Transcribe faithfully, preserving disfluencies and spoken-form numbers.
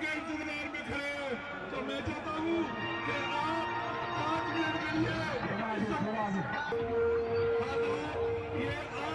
के इंतजार में खड़े हैं, तो मैं चाहता हूँ कि आप पांच मिनट के लिए हेलो, ये